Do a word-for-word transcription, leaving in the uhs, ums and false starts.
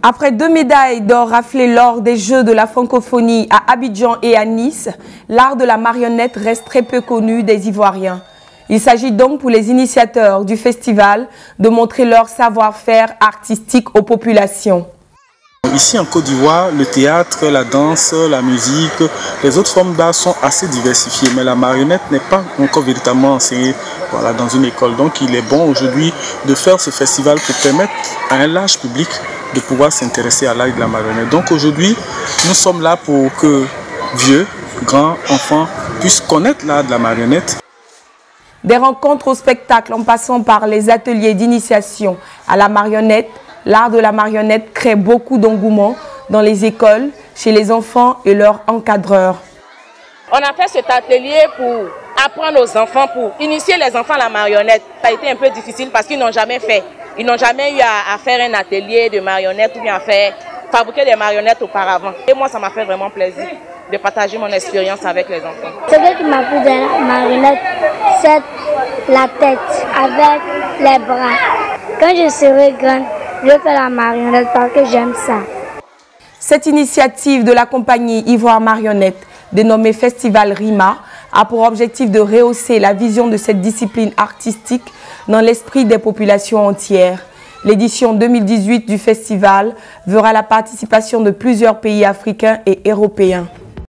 Après deux médailles d'or raflées lors des Jeux de la francophonie à Abidjan et à Nice, l'art de la marionnette reste très peu connu des Ivoiriens. Il s'agit donc pour les initiateurs du festival de montrer leur savoir-faire artistique aux populations. Ici en Côte d'Ivoire, le théâtre, la danse, la musique, les autres formes d'art sont assez diversifiées, mais la marionnette n'est pas encore véritablement enseignée voilà, dans une école. Donc il est bon aujourd'hui de faire ce festival pour permettre à un large public de pouvoir s'intéresser à l'art de la marionnette. Donc aujourd'hui, nous sommes là pour que vieux, grands, enfants puissent connaître l'art de la marionnette. Des rencontres au spectacle en passant par les ateliers d'initiation à la marionnette, l'art de la marionnette crée beaucoup d'engouement dans les écoles, chez les enfants et leurs encadreurs. On a fait cet atelier pour apprendre aux enfants, pour initier les enfants à la marionnette. Ça a été un peu difficile parce qu'ils n'ont jamais fait. Ils n'ont jamais eu à, à faire un atelier de marionnettes ou bien à faire, fabriquer des marionnettes auparavant. Et moi, ça m'a fait vraiment plaisir de partager mon expérience avec les enfants. Ce qui m'a plu de la marionnette, c'est la tête avec les bras. Quand je serai grande, je vais faire la marionnette parce que j'aime ça. Cette initiative de la compagnie Ivoire Marionnette, dénommée Festival Rima, a pour objectif de rehausser la vision de cette discipline artistique dans l'esprit des populations entières. L'édition deux mille dix-huit du festival verra la participation de plusieurs pays africains et européens.